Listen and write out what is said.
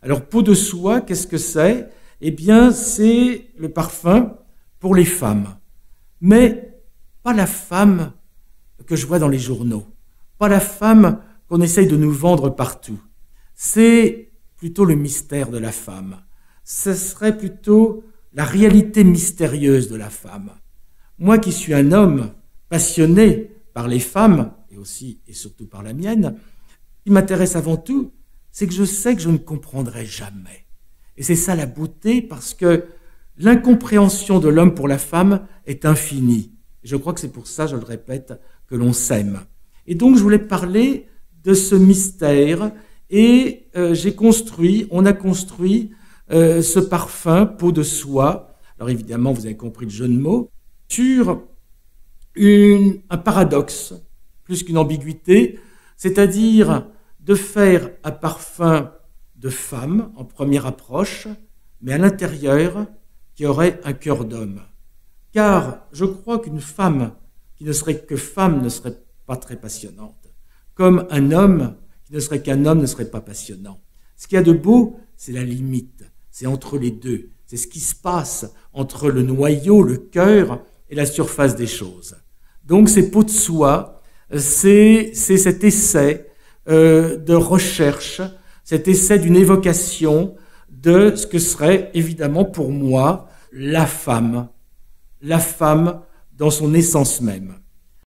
Alors, peau de soie, qu'est-ce que c'est? Eh bien, c'est le parfum pour les femmes. Mais pas la femme que je vois dans les journaux. Pas la femme qu'on essaye de nous vendre partout. C'est plutôt le mystère de la femme. Ce serait plutôt la réalité mystérieuse de la femme. Moi qui suis un homme passionné par les femmes, et aussi et surtout par la mienne, ce qui m'intéresse avant tout, c'est que je sais que je ne comprendrai jamais. Et c'est ça la beauté, parce que l'incompréhension de l'homme pour la femme est infinie. Et je crois que c'est pour ça, je le répète, que l'on s'aime. Et donc je voulais parler de ce mystère, et on a construit ce parfum, peau de soie, alors évidemment vous avez compris le jeu de mots, sur un paradoxe, plus qu'une ambiguïté, c'est-à-dire de faire un parfum de femme en première approche, mais à l'intérieur qui aurait un cœur d'homme. Car je crois qu'une femme qui ne serait que femme ne serait pas très passionnante, comme un homme qui ne serait qu'un homme ne serait pas passionnant. Ce qu'il y a de beau, c'est la limite, c'est entre les deux, c'est ce qui se passe entre le noyau, le cœur et la surface des choses. Donc ces peaux de soie, c'est cet essai de recherche, cet essai d'une évocation de ce que serait évidemment pour moi la femme dans son essence même.